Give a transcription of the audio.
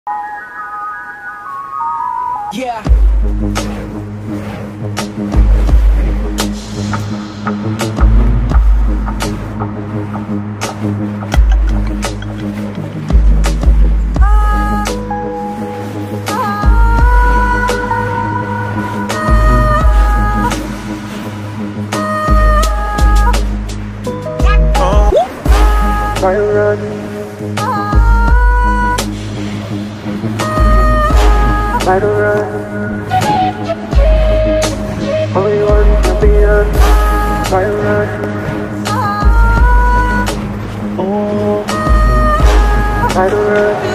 Yeah. Try to run. Try to run. Only one champion. Try to run. Oh. Try to run.